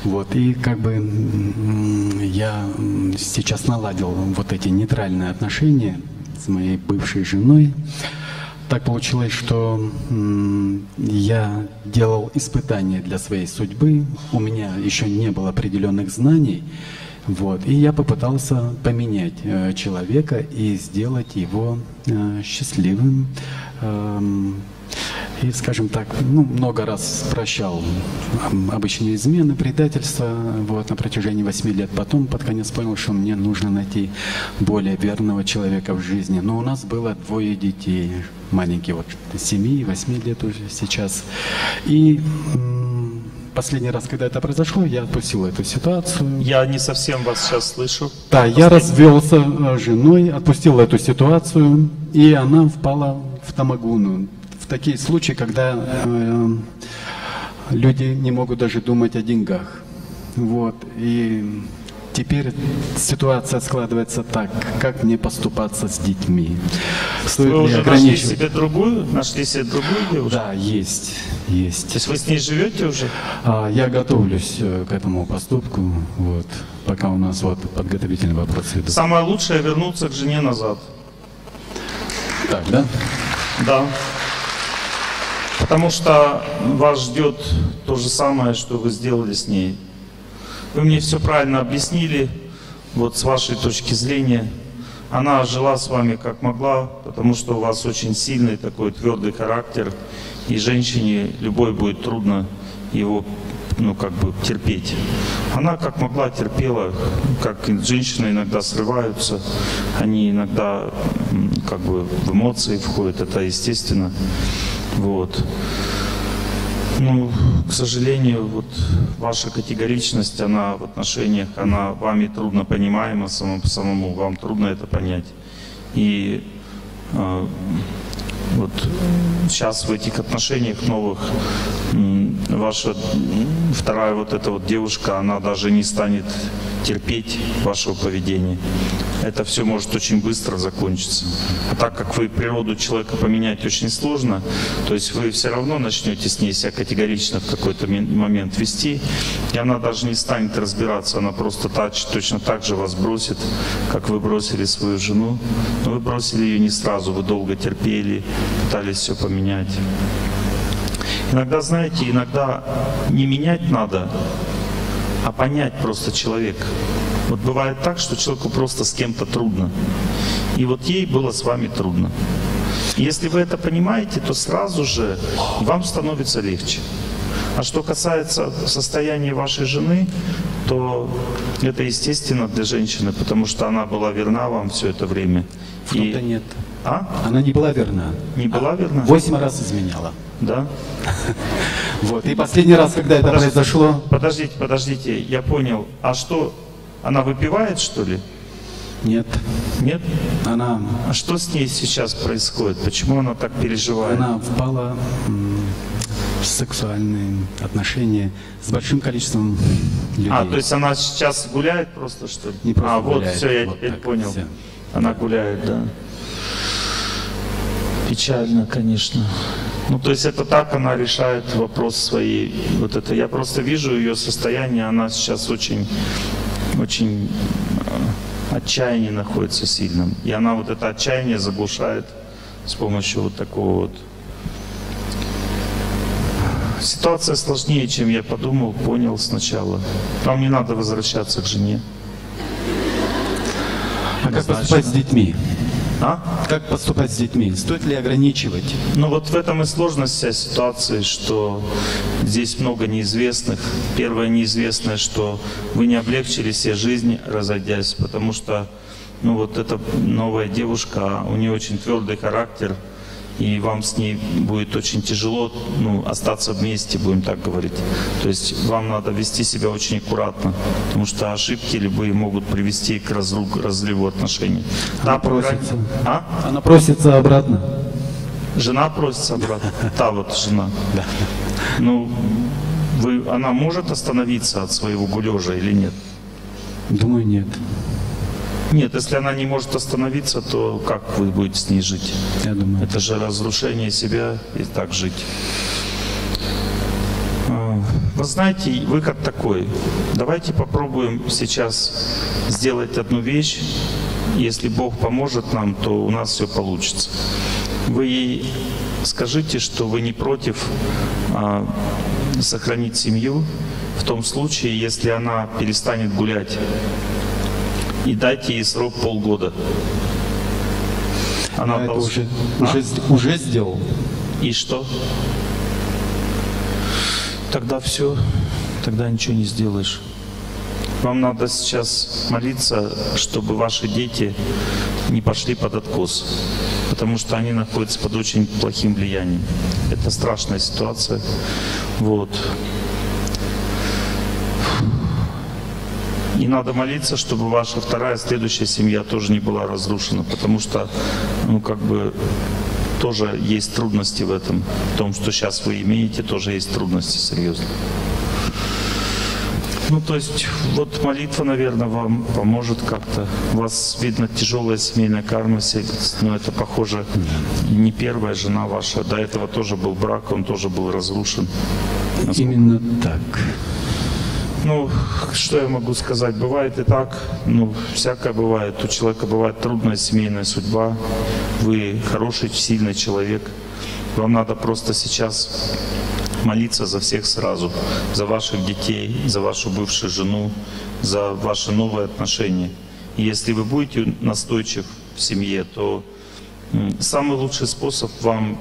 Вот, и как бы я сейчас наладил вот эти нейтральные отношения с моей бывшей женой. Так получилось, что я делал испытания для своей судьбы, у меня еще не было определенных знаний, вот, и я попытался поменять человека и сделать его счастливым. И, скажем так, много раз прощал обычные измены, предательства, вот, на протяжении 8 лет. Потом под конец понял, что мне нужно найти более верного человека в жизни. Но у нас было 2 детей, маленькие, вот 7 и 8 лет уже сейчас. И последний раз, когда это произошло, я отпустил эту ситуацию. Я не совсем вас сейчас слышу. Да, я развелся с женой, отпустил эту ситуацию, и она впала в тамагуну. Такие случаи, когда люди не могут даже думать о деньгах. Вот. И теперь ситуация складывается так, как мне поступаться с детьми. Стоит Вы ли уже ограничивать? нашли себе другую девушку? Да, есть. То есть вы с ней живете уже? Я готовлюсь к этому поступку, вот, пока у нас вот подготовительные вопросы идут. Самое лучшее вернуться к жене назад. Так, да? Да. Потому что вас ждет то же самое, что вы сделали с ней. Вы мне все правильно объяснили, вот с вашей точки зрения. Она жила с вами как могла, потому что у вас очень сильный такой твердый характер, и женщине любой будет трудно его, терпеть. Она как могла терпела, как женщины иногда срываются, они иногда в эмоции входят, это естественно. Вот. К сожалению, вот ваша категоричность, она в отношениях, она вами трудно понимаема самому, вам трудно это понять. И вот сейчас в этих отношениях новых ваша вторая вот эта вот девушка, она даже не станет терпеть вашего поведения. Это все может очень быстро закончиться. А так как вы природу человека поменять очень сложно, то есть вы все равно начнете с ней себя категорично в какой-то момент вести, и она даже не станет разбираться, она просто точно так же вас бросит, как вы бросили свою жену. Но вы бросили ее не сразу, вы долго терпели, пытались все поменять. Иногда, знаете, не менять надо, а понять просто человека. Вот бывает так, что человеку просто с кем-то трудно. И вот ей было с вами трудно. И если вы это понимаете, то сразу же вам становится легче. А что касается состояния вашей жены, то это естественно для женщины, потому что она была верна вам все это время. И... нет. А? Она не была верна. Не была верна? 8 раз изменяла. Да? Вот. И последний раз, когда это произошло... Подождите, я понял. А что, она выпивает, что ли? Нет. Нет? Она... А что с ней сейчас происходит? Почему она так переживает? Она впала в сексуальные отношения с большим количеством людей. То есть она сейчас гуляет просто, что ли? Не просто вот гуляет, все, я вот теперь так, понял. все. Она гуляет, да. Печально, конечно. То есть это так она решает вопрос своей, вот это. Я просто вижу ее состояние, она сейчас очень отчаяние находится сильным. И она вот это отчаяние заглушает с помощью вот такого вот. Ситуация сложнее, чем я подумал, понял сначала. Вам не надо возвращаться к жене. А как поступать с детьми? А? Как поступать с детьми? Стоит ли ограничивать? Вот в этом и сложность вся ситуации, что здесь много неизвестных. Первое неизвестное, что вы не облегчили себе жизнь, разойдясь, потому что вот эта новая девушка, у нее очень твердый характер, и вам с ней будет очень тяжело остаться вместе, будем так говорить. То есть вам надо вести себя очень аккуратно, потому что ошибки любые могут привести к разрыву отношений. Она просится. А? Она просится обратно. Жена просится обратно? Та вот жена. Да. Она может остановиться от своего гулежа или нет? Думаю, нет. Нет, если она не может остановиться, то как вы будете с ней жить? Я думаю. Это же разрушение себя и так жить. Вы знаете, выход такой. Давайте попробуем сейчас сделать одну вещь. Если Бог поможет нам, то у нас все получится. Вы ей скажите, что вы не против сохранить семью в том случае, если она перестанет гулять. И дайте ей срок полгода. Она это уже сделал. И что? Тогда все, тогда ничего не сделаешь. Вам надо сейчас молиться, чтобы ваши дети не пошли под откос, потому что они находятся под очень плохим влиянием. Это страшная ситуация. Вот. И надо молиться, чтобы ваша вторая, следующая семья тоже не была разрушена, потому что, тоже есть трудности в этом. В том, что сейчас вы имеете, тоже есть трудности серьезные. То есть, вот молитва, наверное, вам поможет как-то. У вас, видно, тяжелая семейная карма, но это, похоже, не первая жена ваша. До этого тоже был брак, он тоже был разрушен. Именно так. Что я могу сказать? Бывает и так, всякое бывает. У человека бывает трудная семейная судьба. Вы хороший, сильный человек. Вам надо просто сейчас молиться за всех сразу. За ваших детей, за вашу бывшую жену, за ваши новые отношения. И если вы будете настойчив в семье, то самый лучший способ вам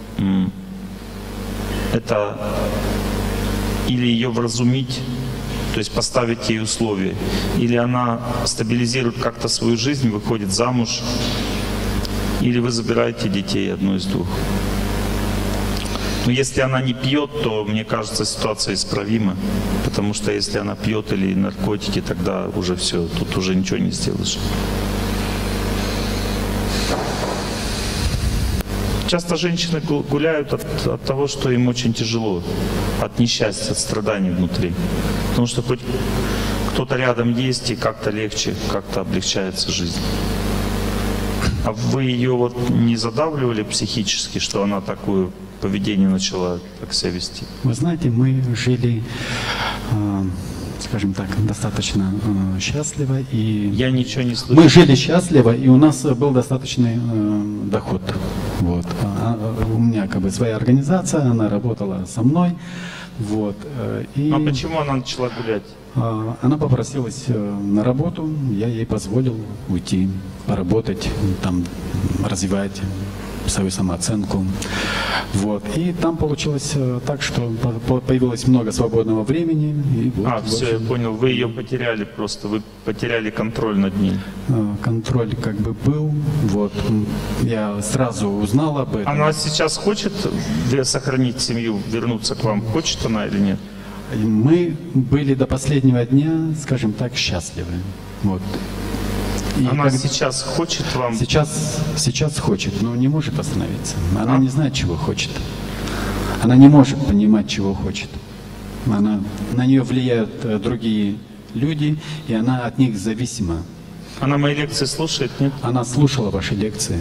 это или ее вразумить, то есть поставить ей условия, или она стабилизирует как-то свою жизнь, выходит замуж, или вы забираете детей, одно из двух. Но если она не пьет, то, мне кажется, ситуация исправима, потому что если она пьет или наркотики, тогда уже все, тут уже ничего не сделаешь. Часто женщины гуляют от того, что им очень тяжело, от несчастья, от страданий внутри. Потому что хоть кто-то рядом есть, и как-то легче, как-то облегчается жизнь. А вы ее не задавливали психически, что она такое поведение начала так себя вести? Вы знаете, мы жили, скажем так, достаточно счастливо. И я ничего не слышу. Мы жили счастливо, и у нас был достаточный доход. Вот. У меня своя организация, она работала со мной. Вот. А почему она начала гулять? Она попросилась на работу, я ей позволил уйти, поработать, там, развивать свою самооценку. Вот. И там получилось так, что появилось много свободного времени. И вот, все, я понял. Вы ее потеряли просто, вы потеряли контроль над ней. Контроль был. Вот. Я сразу узнал об этом. Она сейчас хочет сохранить семью, вернуться к вам? Хочет она или нет? Мы были до последнего дня, скажем так, счастливы. Вот. И она сейчас хочет вам? Сейчас хочет, но не может остановиться. Она не знает, чего хочет. Она не может понимать, чего хочет. На нее влияют другие люди, и она от них зависима. Она мои лекции слушает, нет? Она слушала ваши лекции.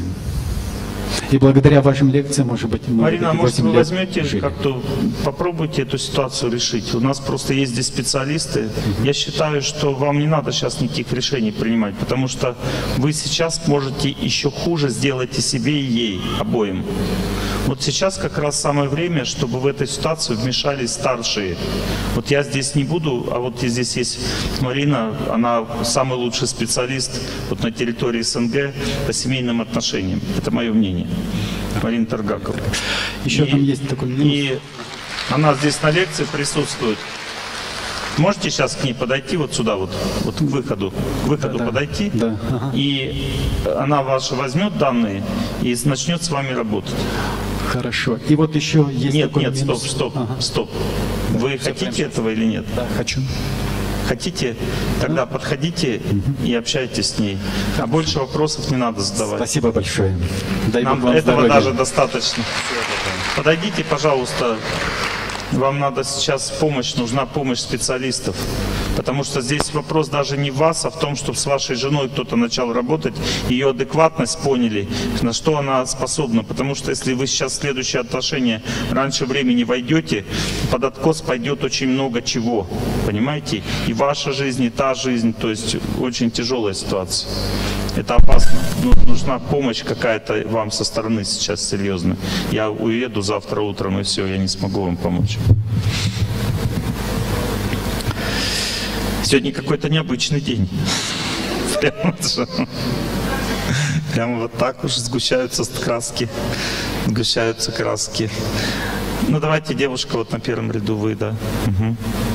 И благодаря вашим лекциям, может быть, мы Марина, может, вы возьмете как-то, попробуйте эту ситуацию решить. У нас просто есть здесь специалисты. Я считаю, что вам не надо сейчас никаких решений принимать, потому что вы сейчас можете еще хуже сделать и себе, и ей, обоим. Вот сейчас как раз самое время, чтобы в этой ситуации вмешались старшие. Вот я здесь не буду, а вот здесь есть Марина, она самый лучший специалист вот на территории СНГ по семейным отношениям. Это мое мнение. Марина Таргакова. Еще там есть такой минус. И она здесь на лекции присутствует. Можете сейчас к ней подойти вот сюда, вот к выходу подойти, да. Ага. И она ваши возьмет данные и начнет с вами работать. Хорошо. И вот еще есть такой минус. Стоп. Вы хотите этого или нет? Да, хочу. Хотите? Тогда подходите и общайтесь с ней. А больше вопросов не надо задавать. Спасибо большое. Дай Нам Бог вам этого здоровья. даже достаточно. Подойдите, пожалуйста. Вам надо сейчас помощь, нужна помощь специалистов. Потому что здесь вопрос даже не в вас, а в том, чтобы с вашей женой кто-то начал работать, ее адекватность поняли, на что она способна. Потому что если вы сейчас в следующие отношения раньше времени войдете, под откос пойдет очень много чего, понимаете? И ваша жизнь, и та жизнь, то есть очень тяжелая ситуация. Это опасно. Нужна помощь какая-то вам со стороны сейчас серьезно. Я уеду завтра утром, и все, я не смогу вам помочь. Сегодня какой-то необычный день. Прямо вот так уж сгущаются краски. Сгущаются краски. Ну давайте, девушка, вот на первом ряду вы, да. Угу.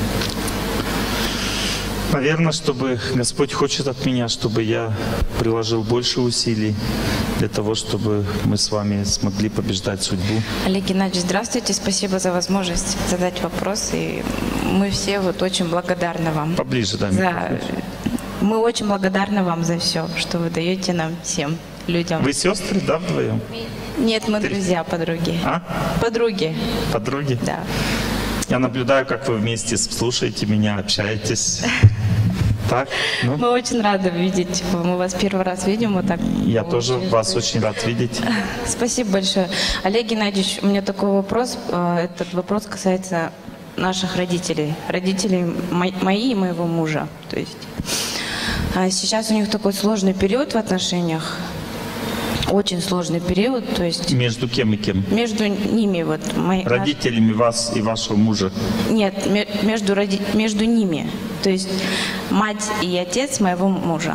Наверное, чтобы Господь хочет от меня, чтобы я приложил больше усилий для того, чтобы мы с вами смогли побеждать судьбу. Олег Геннадьевич, здравствуйте. Спасибо за возможность задать вопрос. И мы все вот очень благодарны вам. Поближе, да. Мы очень благодарны вам за все, что вы даете нам всем людям. Вы сестры, да, вдвоем? Нет, мы друзья, подруги. А? Подруги. Подруги? Да. Я наблюдаю, как вы вместе слушаете меня, общаетесь. Так? Ну? Мы очень рады видеть. Мы вас первый раз видим. Вот так. Я тоже вас очень рад видеть. Спасибо большое. Олег Геннадьевич, у меня такой вопрос. Этот вопрос касается наших родителей. Родителей мои и моего мужа. То есть сейчас у них такой сложный период в отношениях. Очень сложный период, то есть... Между кем и кем? Между ними, вот... Родителями вас и вашего мужа? Нет, между ними. То есть мать и отец моего мужа.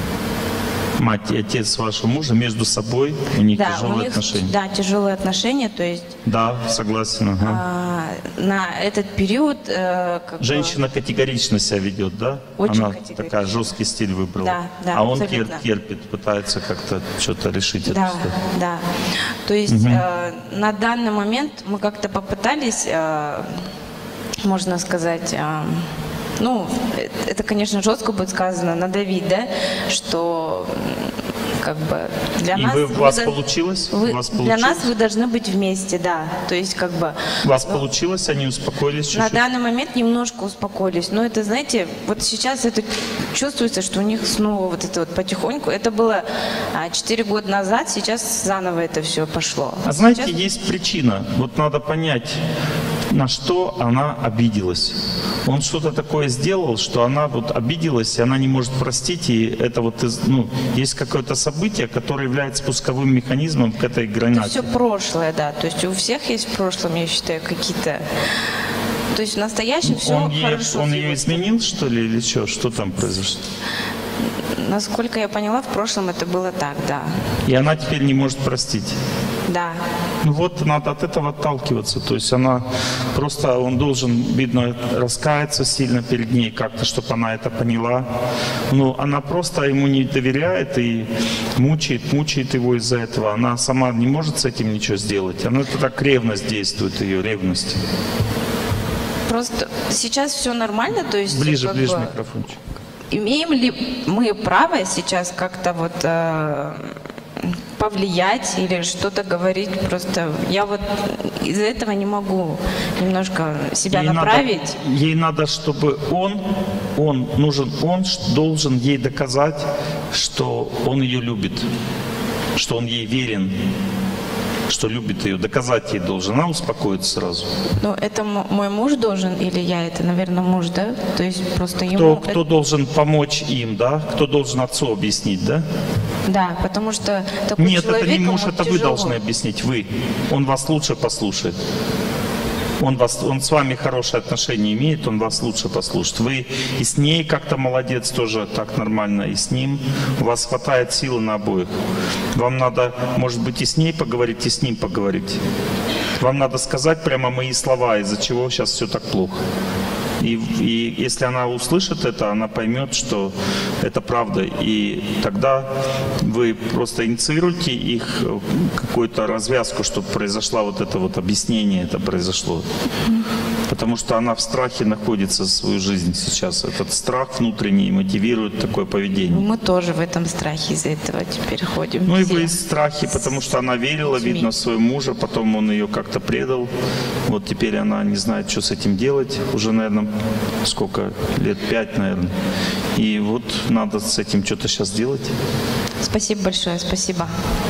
Мать и отец вашего мужа между собой, у них тяжелые отношения? Да, тяжелые отношения, то есть... Да, согласен. Ага. На этот период... Женщина категорично себя ведет, да? Очень Она такая, жесткий стиль выбрала. Да, да, а он абсолютно. Терпит, пытается как-то что-то решить. Да, это да. То есть на данный момент мы как-то попытались, можно сказать... Ну, это, конечно, жестко будет сказано, надавить, да, что как бы для нас... И у вас получилось? Для нас вы должны быть вместе, да, то есть как бы... У вас получилось, они успокоились чуть-чуть? На данный момент немножко успокоились, но это, знаете, вот сейчас это чувствуется, что у них снова вот это вот потихоньку, это было 4 года назад, сейчас заново это все пошло. А знаете, есть причина, вот надо понять, на что она обиделась. Он что-то такое сделал, что она вот обиделась, и она не может простить, и это вот, ну, есть какое-то событие, которое является спусковым механизмом к этой границе. Это все прошлое, да, то есть у всех есть в прошлом, я считаю, какие-то... То есть в настоящем все хорошо. Он ее изменил, что ли, или что? Что там произошло? Насколько я поняла, в прошлом это было так, да. И она теперь не может простить? Да. Ну вот надо от этого отталкиваться. То есть она просто, он должен, видно, раскаяться сильно перед ней как-то, чтобы она это поняла. Но она просто ему не доверяет и мучает его из-за этого. Она сама не может с этим ничего сделать. Она это так, ревность действует, ее ревность. Просто сейчас все нормально, то есть... Ближе микрофончик. Имеем ли мы право сейчас как-то вот повлиять или что-то говорить? Просто я вот из-за этого не могу немножко себя направить. Ей надо, чтобы он должен ей доказать, что он ее любит, что он ей верен, что любит ее, доказать ей должен. Она успокоится сразу. Ну, это мой муж должен или я? Это, наверное, муж, да? То есть просто ему... Кто должен помочь им, да? Кто должен отцу объяснить, да? Да, потому что такой Нет, человек... это не муж, это тяжело. вы должны объяснить, вы. Он вас лучше послушает. Он с вами хорошие отношения имеет, он вас лучше послушает. Вы и с ней как-то молодец, тоже так нормально, и с ним. У вас хватает силы на обоих. Вам надо, может быть, и с ней поговорить, и с ним поговорить. Вам надо сказать прямо мои слова, из-за чего сейчас все так плохо. И если она услышит это, она поймет, что это правда. И тогда вы просто инициируете их какую-то развязку, чтобы произошла вот это вот объяснение, это произошло. Потому что она в страхе находится свою жизнь сейчас. Этот страх внутренний мотивирует такое поведение. Мы тоже в этом страхе из-за этого теперь ходим. Ну и вы в страхе, потому что она верила, видно, в своего мужа, потом он ее как-то предал. Вот теперь она не знает, что с этим делать. Уже, наверное, сколько? Лет 5, наверное. И вот надо с этим что-то сейчас делать. Спасибо большое, спасибо.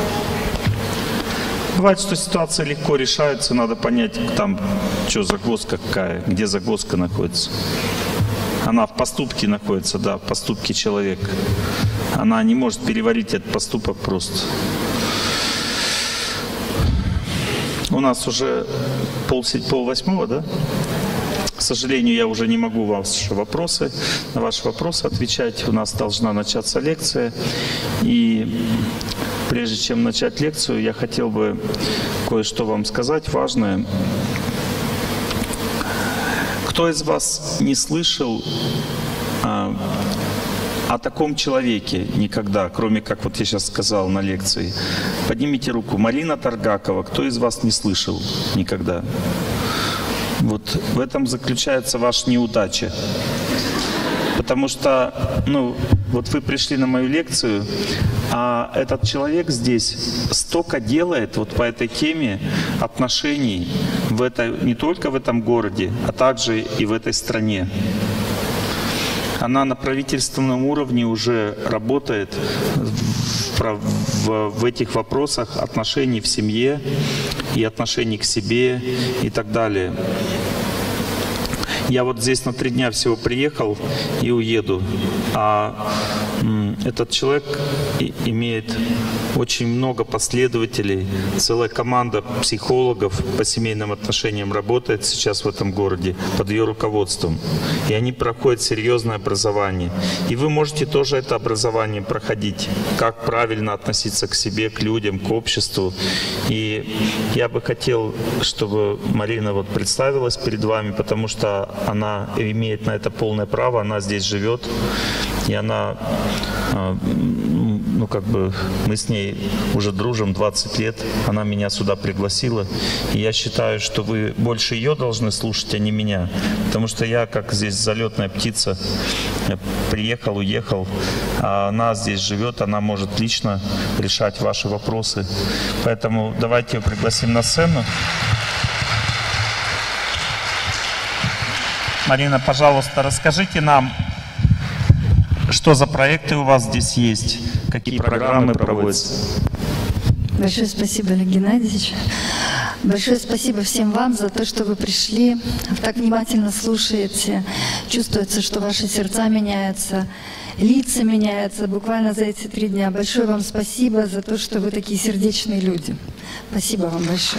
Бывает, что ситуация легко решается, надо понять, там, что загвоздка какая, где загвоздка находится. Она в поступке находится, да, в поступке человека. Она не может переварить этот поступок просто. У нас уже 7:30, да? К сожалению, я уже не могу на ваши вопросы отвечать. У нас должна начаться лекция. И прежде чем начать лекцию, я хотел бы кое-что вам сказать важное. Кто из вас не слышал о таком человеке никогда, кроме как вот я сейчас сказал на лекции? Поднимите руку. Марина Таргакова. Кто из вас не слышал никогда? Вот в этом заключается ваша неудача. Потому что, вот вы пришли на мою лекцию, а этот человек здесь столько делает вот по этой теме отношений не только в этом городе, а также и в этой стране. Она на правительственном уровне уже работает в этих вопросах отношений в семье и отношений к себе и так далее. Я вот здесь на 3 дня всего приехал и уеду. А этот человек имеет очень много последователей. Целая команда психологов по семейным отношениям работает сейчас в этом городе под ее руководством. И они проходят серьезное образование. И вы можете тоже это образование проходить. Как правильно относиться к себе, к людям, к обществу. И я бы хотел, чтобы Марина вот представилась перед вами, потому что она имеет на это полное право, она здесь живет, и она, мы с ней уже дружим 20 лет, она меня сюда пригласила, и я считаю, что вы больше ее должны слушать, а не меня, потому что я, как здесь залетная птица, приехал, уехал, а она здесь живет, она может лично решать ваши вопросы, поэтому давайте ее пригласим на сцену. Марина, пожалуйста, расскажите нам, что за проекты у вас здесь есть, какие программы проводятся. Большое спасибо, Олег Геннадьевич. Большое спасибо всем вам за то, что вы пришли, так внимательно слушаете. Чувствуется, что ваши сердца меняются, лица меняются буквально за эти 3 дня. Большое вам спасибо за то, что вы такие сердечные люди. Спасибо вам большое.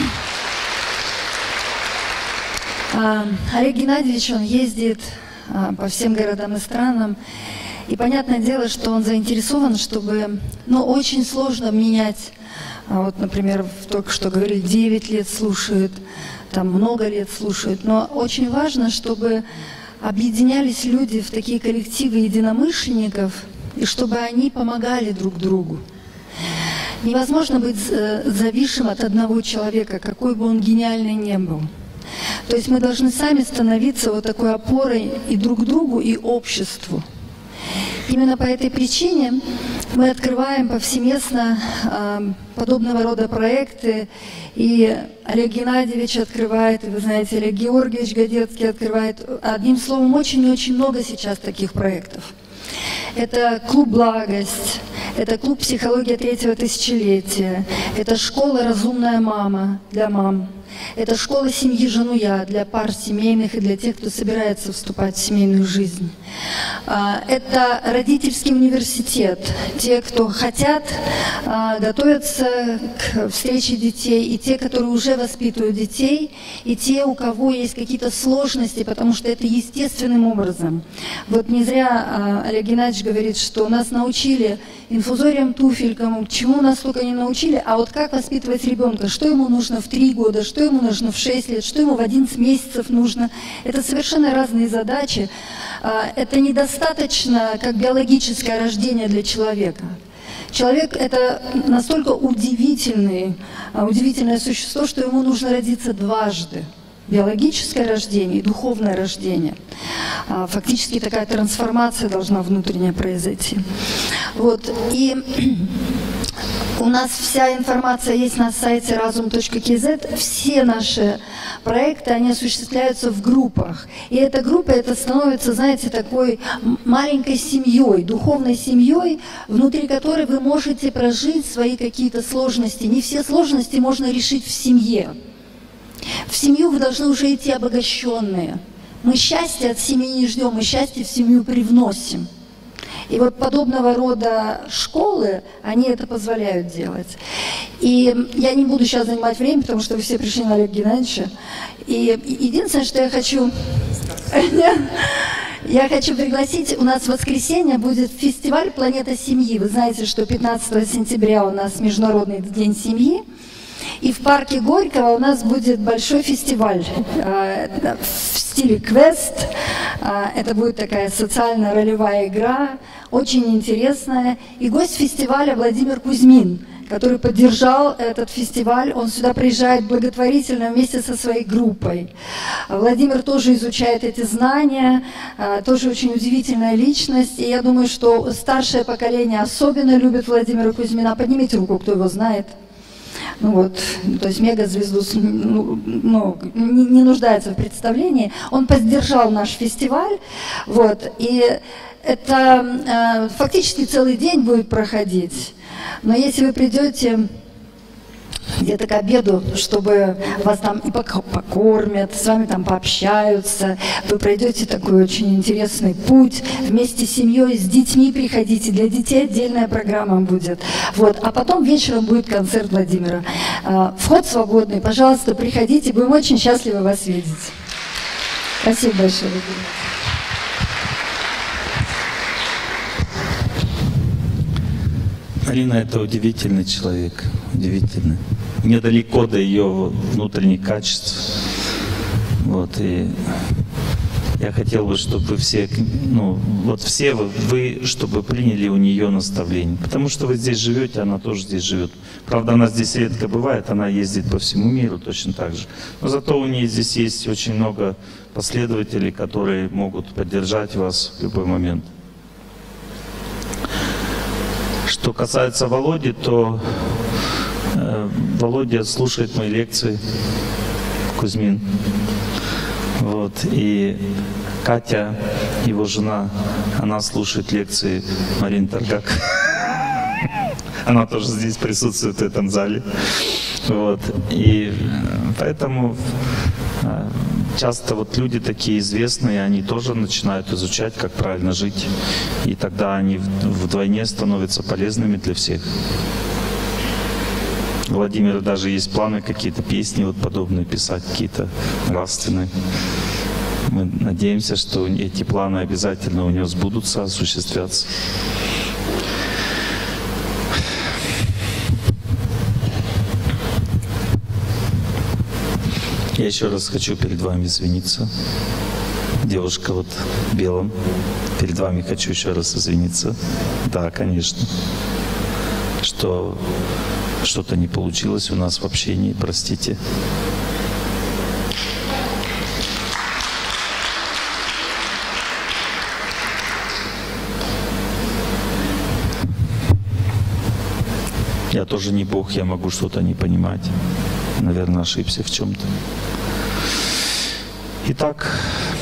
Олег Геннадьевич, он ездит по всем городам и странам. И понятное дело, что он заинтересован, чтобы, очень сложно менять, вот, например, только что говорили, 9 лет слушают, там много лет слушают, но очень важно, чтобы объединялись люди в такие коллективы единомышленников, и чтобы они помогали друг другу. Невозможно быть зависшим от одного человека, какой бы он гениальный ни был. То есть мы должны сами становиться вот такой опорой и друг другу, и обществу. Именно по этой причине мы открываем повсеместно подобного рода проекты. И Олег Геннадьевич открывает, и вы знаете, Олег Георгиевич Годецкий открывает. Одним словом, очень и очень много сейчас таких проектов. Это клуб «Благость», это клуб «Психология 3-го тысячелетия», это школа «Разумная мама» для мам. Это школа семьи «Жануя» для пар семейных и для тех, кто собирается вступать в семейную жизнь. Это родительский университет. Те, кто хотят готовятся к встрече детей, и те, которые уже воспитывают детей, и те, у кого есть какие-то сложности, потому что это естественным образом. Вот не зря Олег Геннадьевич говорит, что нас научили инфузориям, туфелькам, чему нас только не научили, а вот как воспитывать ребенка, что ему нужно в 3 года, что ему нужно в 6 лет, что ему в 11 месяцев нужно. Это совершенно разные задачи. Это недостаточно как биологическое рождение для человека. Человек – это настолько удивительное существо, что ему нужно родиться дважды. биологическое рождение и духовное рождение. Фактически такая трансформация должна внутренне произойти. Вот. И у нас вся информация есть на сайте razum.kz. Все наши проекты, они осуществляются в группах. И эта группа, это становится, знаете, такой маленькой семьей, духовной семьей, внутри которой вы можете прожить свои какие-то сложности. Не все сложности можно решить в семье. В семью вы должны уже идти обогащенные. Мы счастье от семьи не ждем, мы счастье в семью привносим. И вот подобного рода школы, они это позволяют делать. И я не буду сейчас занимать время, потому что вы все пришли на Олега Геннадьевича. И единственное, что я хочу пригласить, у нас в воскресенье будет фестиваль «Планета семьи». Вы знаете, что 15 сентября у нас Международный день семьи. И в парке Горького у нас будет большой фестиваль в стиле квест. Это будет такая социальная ролевая игра, очень интересная. И гость фестиваля Владимир Кузьмин, который поддержал этот фестиваль. Он сюда приезжает благотворительно вместе со своей группой. Владимир тоже изучает эти знания, тоже очень удивительная личность. И я думаю, что старшее поколение особенно любит Владимира Кузьмина. Поднимите руку, кто его знает. Ну вот, то есть мегазвезду не нуждается в представлении. Он поддержал наш фестиваль, вот, и это фактически целый день будет проходить. Но если вы придете где-то к обеду, чтобы вас там и покормят, с вами там пообщаются, вы пройдете такой очень интересный путь, вместе с семьей, с детьми приходите, для детей отдельная программа будет. Вот. А потом вечером будет концерт Владимира. Вход свободный, пожалуйста, приходите, будем очень счастливы вас видеть. Спасибо большое, Владимир. Марина — это удивительный человек, удивительный. Недалеко до ее внутренних качеств. Вот, и я хотел бы, чтобы вы все, все вы, чтобы приняли у нее наставление. Потому что вы здесь живете, она тоже здесь живет. Правда, она здесь редко бывает, она ездит по всему миру точно так же. Но зато у нее здесь есть очень много последователей, которые могут поддержать вас в любой момент. Что касается Володи, то Володя слушает мои лекции, Кузьмин. Вот. И Катя, его жена, она слушает лекции Марины Таргак. Она тоже здесь присутствует в этом зале. Вот. И поэтому часто вот люди такие известные, они тоже начинают изучать, как правильно жить. И тогда они вдвойне становятся полезными для всех. У Владимира даже есть планы какие-то песни вот подобные писать, какие-то нравственные. Мы надеемся, что эти планы обязательно у него сбудутся, осуществятся. Я еще раз хочу перед вами извиниться. Девушка вот в белом. Перед вами хочу еще раз извиниться. Да, конечно. Что что-то не получилось у нас в общении, простите. Я тоже не Бог, я могу что-то не понимать. Наверное, ошибся в чем-то. Итак,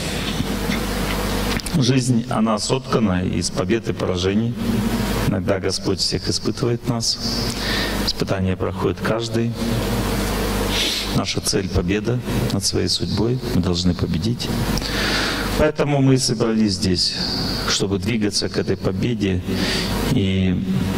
жизнь, она соткана из побед и поражений. Иногда Господь всех испытывает нас. Испытания проходит каждый. Наша цель — победа над своей судьбой. Мы должны победить. Поэтому мы собрались здесь, чтобы двигаться к этой победе. И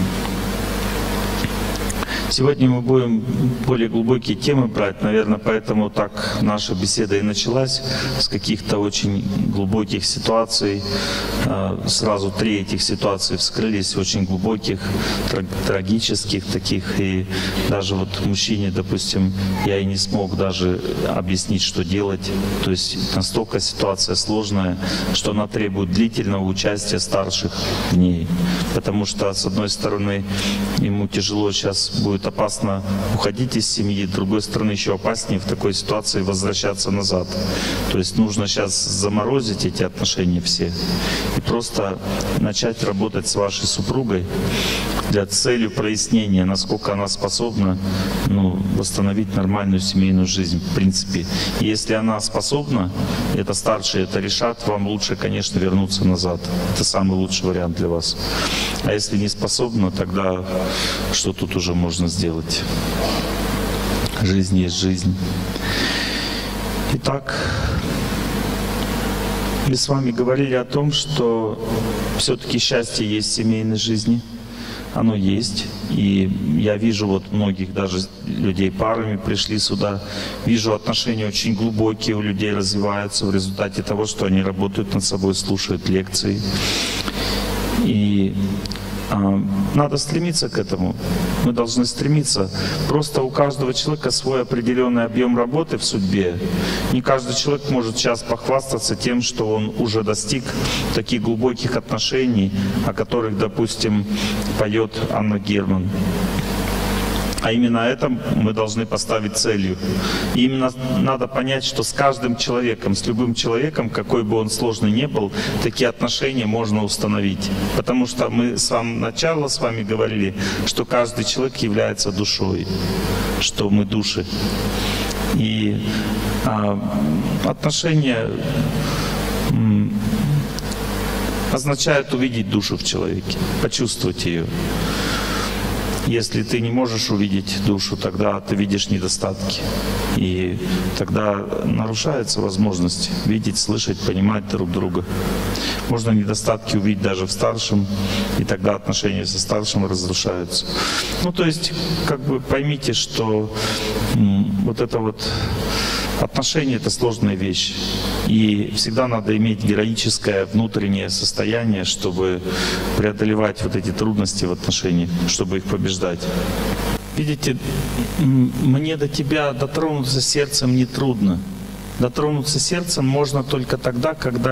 сегодня мы будем более глубокие темы брать, наверное, поэтому так наша беседа и началась с каких-то очень глубоких ситуаций. Сразу 3 этих ситуации вскрылись, очень глубоких, трагических таких. И даже вот мужчине, допустим, я и не смог даже объяснить, что делать. То есть настолько ситуация сложная, что она требует длительного участия старших в ней. Потому что, с одной стороны, ему тяжело сейчас будет будет опасно уходить из семьи, с другой стороны, еще опаснее в такой ситуации возвращаться назад. То есть нужно сейчас заморозить эти отношения все и просто начать работать с вашей супругой для целью прояснения, насколько она способна восстановить нормальную семейную жизнь, в принципе. И если она способна, это старшие это решат, вам лучше, конечно, вернуться назад. Это самый лучший вариант для вас. А если не способна, тогда что тут уже можно сделать? Жизнь есть жизнь. Итак, мы с вами говорили о том, что все-таки счастье есть в семейной жизни. Оно есть. И я вижу вот многих даже людей парами пришли сюда. Вижу, отношения очень глубокие у людей развиваются в результате того, что они работают над собой, слушают лекции. И надо стремиться к этому. Мы должны стремиться. Просто у каждого человека свой определенный объем работы в судьбе. Не каждый человек может сейчас похвастаться тем, что он уже достиг таких глубоких отношений, о которых, допустим, поет Анна Герман. А именно это мы должны поставить целью. И именно надо понять, что с каждым человеком, с любым человеком, какой бы он сложный ни был, такие отношения можно установить. Потому что мы с самого начала с вами говорили, что каждый человек является душой, что мы души. И отношения означают увидеть душу в человеке, почувствовать ее. Если ты не можешь увидеть душу, тогда ты видишь недостатки. И тогда нарушается возможность видеть, слышать, понимать друг друга. Можно недостатки увидеть даже в старшем, и тогда отношения со старшим разрушаются. То есть, поймите, что вот это вот отношения — это сложная вещь. И всегда надо иметь героическое внутреннее состояние, чтобы преодолевать вот эти трудности в отношениях, чтобы их побеждать. Видите, мне до тебя дотронуться сердцем нетрудно. Дотронуться сердцем можно только тогда, когда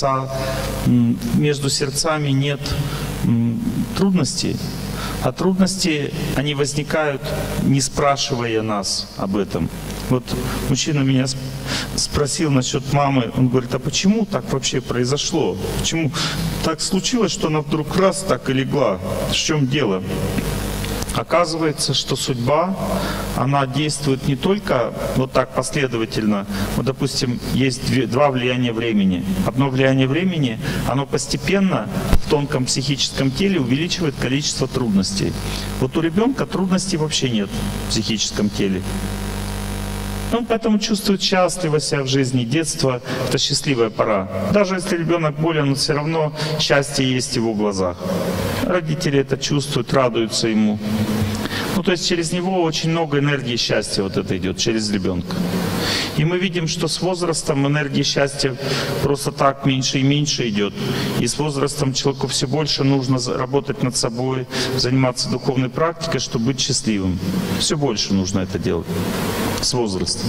между сердцами нет трудностей. А трудности, они возникают, не спрашивая нас об этом. Вот мужчина меня спросил насчет мамы, он говорит, а почему так вообще произошло? Почему так случилось, что она вдруг раз так и легла? В чем дело? Оказывается, что судьба, она действует не только вот так последовательно. Вот, допустим, есть два влияния времени. Одно влияние времени, оно постепенно в тонком психическом теле увеличивает количество трудностей. Вот у ребенка трудностей вообще нет в психическом теле. Он поэтому чувствует счастливо себя в жизни. Детство — это счастливая пора. Даже если ребенок болен, но все равно счастье есть в его глазах. Родители это чувствуют, радуются ему. То есть через него очень много энергии счастья вот это идет, через ребенка. И мы видим, что с возрастом энергии счастья просто так меньше и меньше идет. И с возрастом человеку все больше нужно работать над собой, заниматься духовной практикой, чтобы быть счастливым. Все больше нужно это делать с возрастом.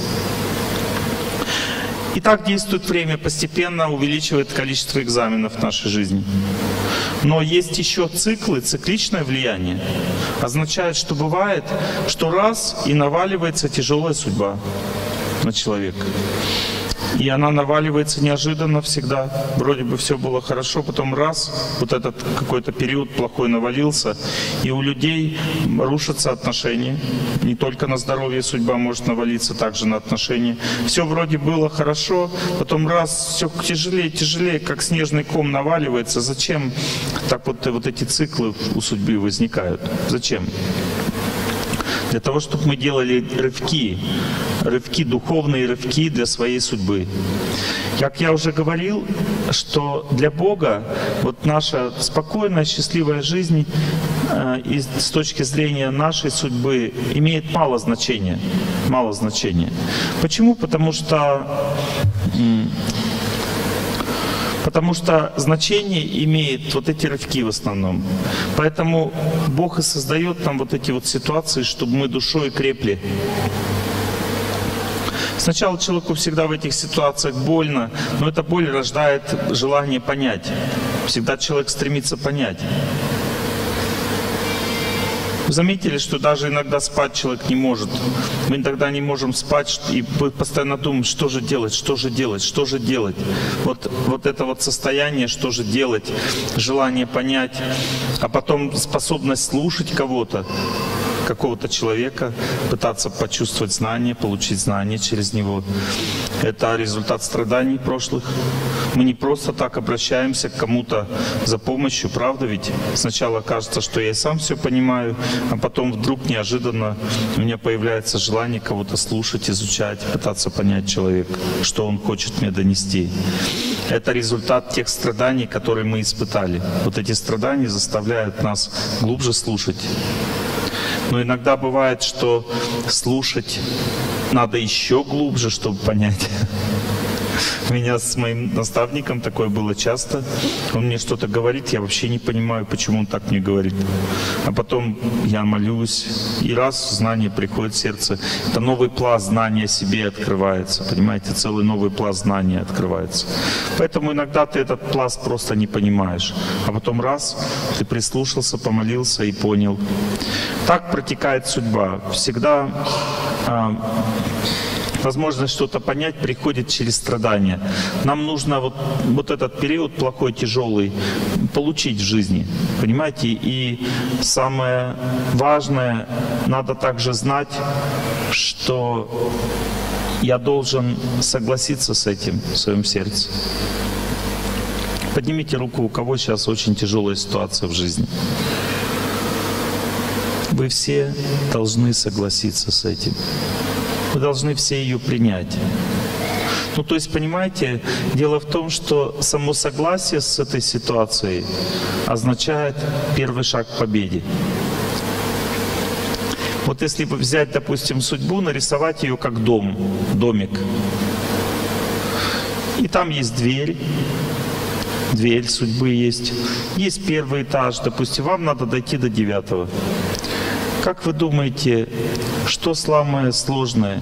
И так действует время, постепенно увеличивает количество экзаменов в нашей жизни. Но есть еще циклы, цикличное влияние. Означает, что бывает, что раз и наваливается тяжелая судьба на человека. И она наваливается неожиданно всегда. Вроде бы все было хорошо, потом раз, вот этот какой-то период плохой навалился, и у людей рушатся отношения. Не только на здоровье судьба может навалиться, также на отношения. Все вроде было хорошо, потом раз, все тяжелее, тяжелее, как снежный ком наваливается. Зачем так вот эти циклы у судьбы возникают? Зачем? Для того, чтобы мы делали рывки, духовные рывки для своей судьбы. Как я уже говорил, что для Бога вот наша спокойная, счастливая жизнь и с точки зрения нашей судьбы имеет мало значения. Мало значения. Почему? Потому что значение имеет вот эти рывки в основном. Поэтому Бог и создает нам вот эти вот ситуации, чтобы мы душой крепли. Сначала человеку всегда в этих ситуациях больно, но эта боль рождает желание понять. Всегда человек стремится понять. Вы заметили, что даже иногда спать человек не может. Мы иногда не можем спать и постоянно думаем, что же делать, что же делать, что же делать. Вот это вот состояние, что же делать, желание понять, а потом способность слушать кого-то, какого-то человека, пытаться почувствовать знание, получить знание через него. Это результат страданий прошлых. Мы не просто так обращаемся к кому-то за помощью, правда ведь? Сначала кажется, что я и сам все понимаю, а потом вдруг неожиданно у меня появляется желание кого-то слушать, изучать, пытаться понять человека, что он хочет мне донести. Это результат тех страданий, которые мы испытали. Вот эти страдания заставляют нас глубже слушать. Но иногда бывает, что слушать надо еще глубже, чтобы понять. У меня с моим наставником такое было часто. Он мне что-то говорит, я вообще не понимаю, почему он так мне говорит. А потом я молюсь, и раз знание приходит в сердце, это новый пласт знания о себе открывается. Понимаете, целый новый пласт знания открывается. Поэтому иногда ты этот пласт просто не понимаешь. А потом раз, ты прислушался, помолился и понял. Так протекает судьба. Всегда возможность что-то понять приходит через страдания. Нам нужно вот этот период плохой, тяжелый получить в жизни. Понимаете? И самое важное, надо также знать, что я должен согласиться с этим в своем сердце. Поднимите руку, у кого сейчас очень тяжелая ситуация в жизни. Вы все должны согласиться с этим. Вы должны все ее принять. Ну, то есть, понимаете, дело в том, что само согласие с этой ситуацией означает первый шаг к победе. Вот если взять, допустим, судьбу, нарисовать ее как домик. И там есть дверь судьбы есть. Есть первый этаж, допустим, вам надо дойти до 9-го. Как вы думаете, что самое сложное?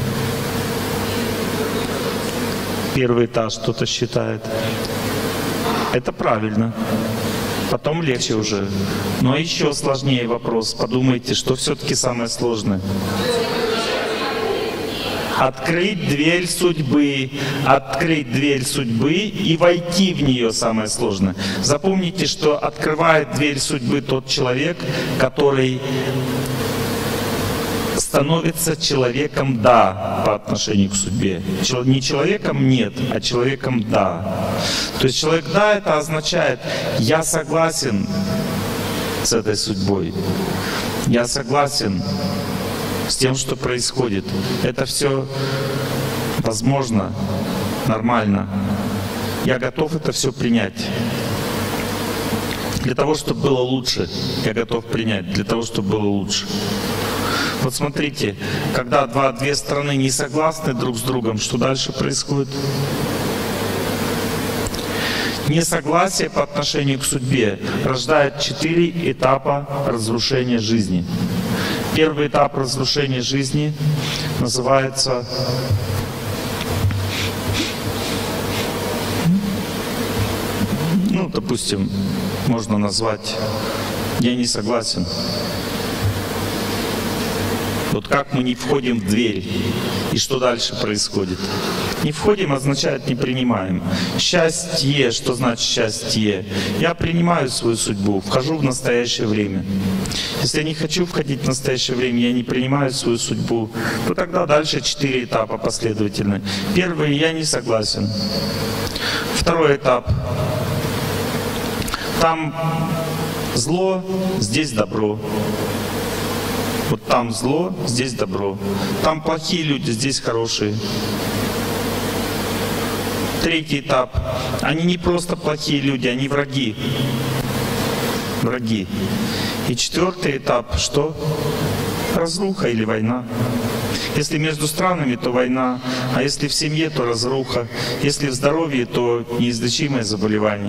Первый этаж кто-то считает. Это правильно. Потом легче уже. Но еще сложнее вопрос. Подумайте, что все-таки самое сложное? Открыть дверь судьбы. Открыть дверь судьбы и войти в нее самое сложное. Запомните, что открывает дверь судьбы тот человек, который становится человеком «да» по отношению к судьбе. Не человеком «нет», а человеком «да». То есть человек «да» это означает «я согласен с этой судьбой», «я согласен с тем, что происходит». Это все возможно, нормально. Я готов это все принять. Для того, чтобы было лучше, я готов принять, для того, чтобы было лучше. Вот смотрите, когда две стороны не согласны друг с другом, что дальше происходит? Несогласие по отношению к судьбе рождает 4 этапа разрушения жизни. Первый этап разрушения жизни называется допустим, можно назвать «я не согласен». Вот как мы не входим в дверь, и что дальше происходит? Не входим означает не принимаем. Счастье, что значит счастье? Я принимаю свою судьбу, вхожу в настоящее время. Если я не хочу входить в настоящее время, я не принимаю свою судьбу, то тогда дальше 4 этапа последовательно. Первый — я не согласен. Второй этап. Там зло, здесь добро. Вот там зло, здесь добро. Там плохие люди, здесь хорошие. Третий этап. Они не просто плохие люди, они враги. Враги. И четвертый этап, что? Разруха или война. Если между странами, то война. А если в семье, то разруха. Если в здоровье, то неизлечимое заболевание.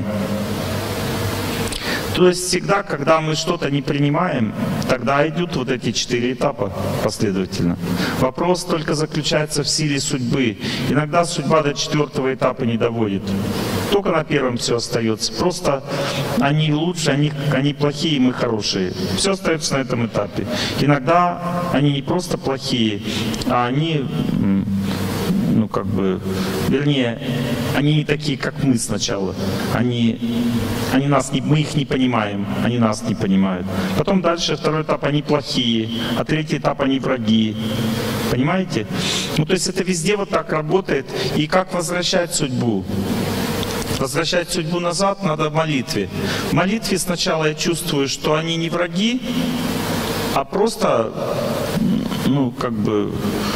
То есть всегда, когда мы что-то не принимаем, тогда идут вот эти 4 этапа последовательно. Вопрос только заключается в силе судьбы. Иногда судьба до 4-го этапа не доводит. Только на первом все остается. Просто они лучше, они плохие, мы хорошие. Все остается на этом этапе. Иногда они не просто плохие, а они, ну как бы, вернее, они не такие, как мы сначала. Мы их не понимаем, они нас не понимают. Потом дальше второй этап, они плохие, а третий этап, они враги. Понимаете? Ну то есть это везде вот так работает. И как возвращать судьбу? Возвращать судьбу назад надо в молитве. В молитве сначала я чувствую, что они не враги, а просто, ну, как бы,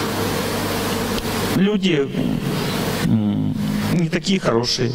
люди не такие хорошие.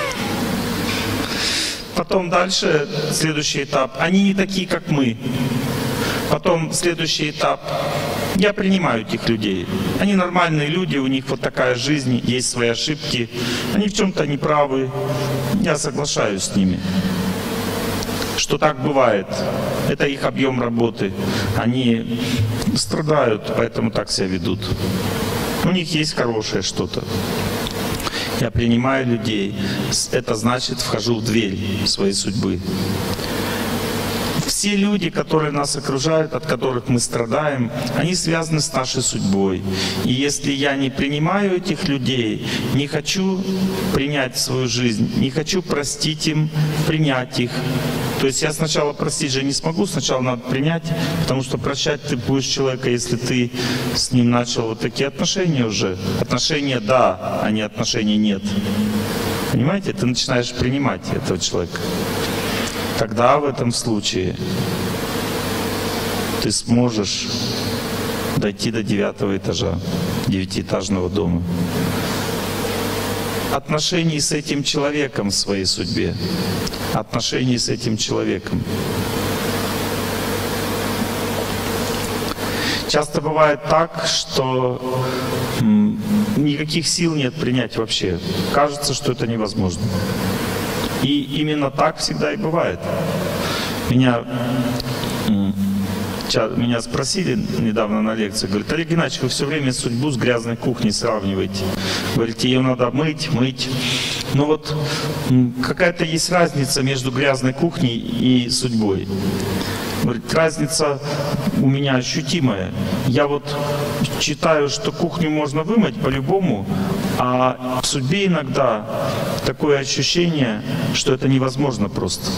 Потом дальше, следующий этап, они не такие, как мы. Потом следующий этап, я принимаю этих людей. Они нормальные люди, у них вот такая жизнь, есть свои ошибки. Они в чем-то неправы. Я соглашаюсь с ними, что так бывает. Это их объем работы. Они страдают, поэтому так себя ведут. У них есть хорошее что-то. Я принимаю людей. Это значит, вхожу в дверь своей судьбы. Все люди, которые нас окружают, от которых мы страдаем, они связаны с нашей судьбой. И если я не принимаю этих людей, не хочу принять свою жизнь, не хочу простить им, принять их. То есть я сначала простить же не смогу, сначала надо принять, потому что прощать ты будешь человека, если ты с ним начал вот такие отношения уже. Отношения да, а не отношений нет. Понимаете? Ты начинаешь принимать этого человека. Тогда в этом случае ты сможешь дойти до 9-го этажа, 9-этажного дома. Отношений с этим человеком в своей судьбе. Отношений с этим человеком. Часто бывает так, что никаких сил нет принять вообще. Кажется, что это невозможно. И именно так всегда и бывает. Меня спросили недавно на лекции, говорят: Олег Геннадьевич, вы все время судьбу с грязной кухней сравниваете. Говорите, ее надо мыть. Но вот какая-то есть разница между грязной кухней и судьбой. Говорит, разница у меня ощутимая. Я вот считаю, что кухню можно вымыть по-любому, а в судьбе иногда такое ощущение, что это невозможно просто.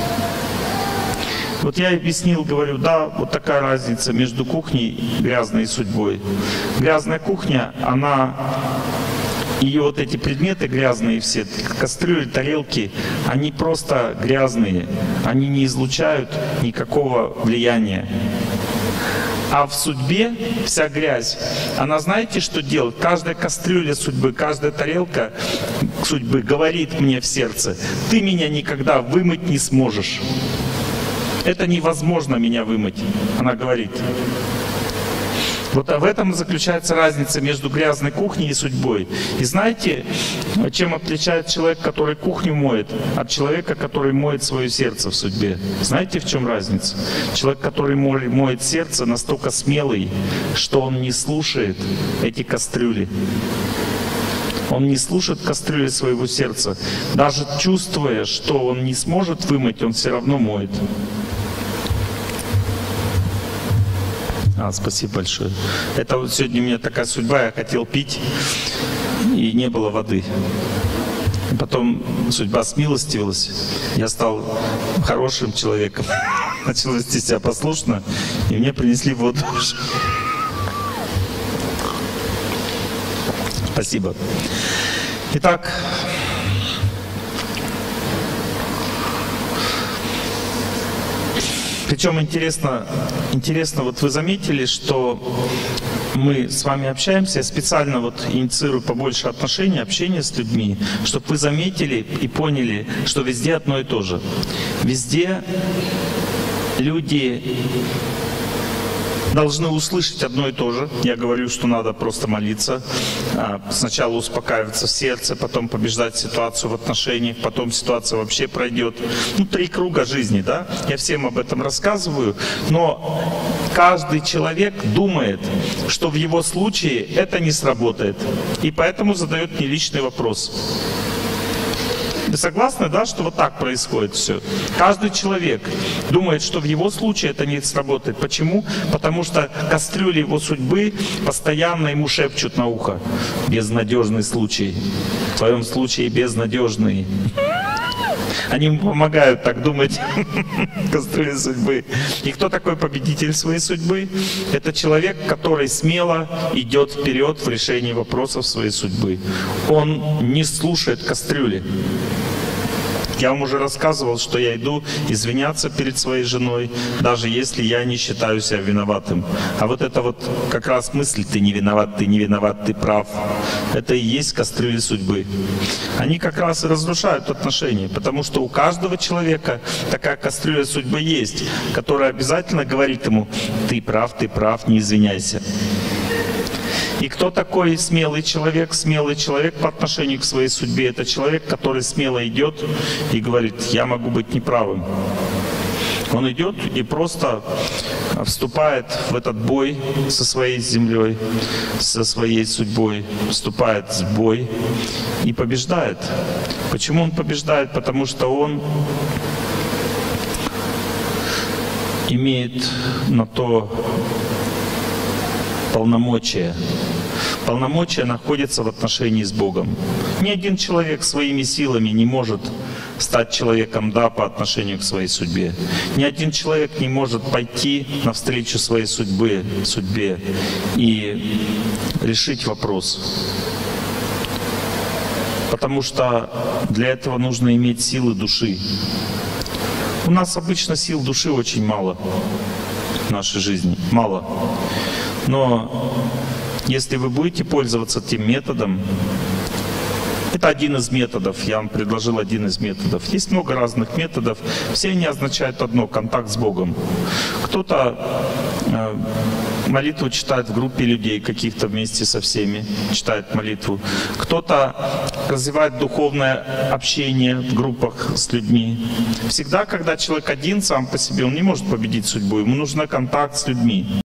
Вот я объяснил, говорю, да, вот такая разница между кухней грязной и судьбой. Грязная кухня, ее вот эти предметы грязные все, кастрюли, тарелки, они просто грязные, они не излучают никакого влияния. А в судьбе вся грязь, она знаете, что делает? Каждая кастрюля судьбы, каждая тарелка судьбы говорит мне в сердце: ты меня никогда вымыть не сможешь. Это невозможно меня вымыть, она говорит. Вот в этом заключается разница между грязной кухней и судьбой. И знаете, чем отличается человек, который кухню моет, от человека, который моет свое сердце в судьбе? Знаете, в чем разница? Человек, который моет сердце, настолько смелый, что он не слушает эти кастрюли. Он не слушает кастрюли своего сердца. Даже чувствуя, что он не сможет вымыть, он все равно моет. Спасибо большое. Это вот сегодня у меня такая судьба, я хотел пить, и не было воды. Потом судьба смилостивилась, я стал хорошим человеком, начал вести себя послушно, и мне принесли воду. Спасибо. Итак, причем интересно, вот вы заметили, что мы с вами общаемся, я специально вот инициирую побольше отношений, общения с людьми, чтобы вы заметили и поняли, что везде одно и то же. Везде люди должны услышать одно и то же. Я говорю, что надо просто молиться. Сначала успокаиваться в сердце, потом побеждать ситуацию в отношениях, потом ситуация вообще пройдет. 3 круга жизни, да? Я всем об этом рассказываю. Но каждый человек думает, что в его случае это не сработает. И поэтому задает мне личный вопрос. согласны, да, что вот так происходит все? Каждый человек думает, что в его случае это не сработает. Почему? Потому что кастрюли его судьбы постоянно ему шепчут на ухо: безнадежный случай. В твоем случае безнадежный. Они ему помогают так думать, кастрюли судьбы. И кто такой победитель своей судьбы? Это человек, который смело идет вперед в решении вопросов своей судьбы. Он не слушает кастрюли. Я вам уже рассказывал, что я иду извиняться перед своей женой, даже если я не считаю себя виноватым. А вот это вот как раз мысль: ты не виноват, ты не виноват, ты прав. Это и есть кастрюли судьбы. Они как раз и разрушают отношения, потому что у каждого человека такая кастрюля судьбы есть, которая обязательно говорит ему: ты прав, не извиняйся. И кто такой смелый человек? Смелый человек по отношению к своей судьбе — это человек, который смело идет и говорит: я могу быть неправым. Он идет и просто вступает в этот бой со своей землей, со своей судьбой, вступает в бой и побеждает. Почему он побеждает? Потому что он имеет на то полномочия. Полномочия находятся в отношении с Богом. Ни один человек своими силами не может стать человеком «да» по отношению к своей судьбе. Ни один человек не может пойти навстречу своей судьбе и решить вопрос. Потому что для этого нужно иметь силы души. У нас обычно сил души очень мало в нашей жизни. Мало. Но если вы будете пользоваться тем методом, это один из методов, я вам предложил один из методов. Есть много разных методов, все они означают одно — контакт с Богом. Кто-то молитву читает в группе людей каких-то, вместе со всеми читает молитву. Кто-то развивает духовное общение в группах с людьми. Всегда, когда человек один сам по себе, он не может победить судьбу, ему нужен контакт с людьми.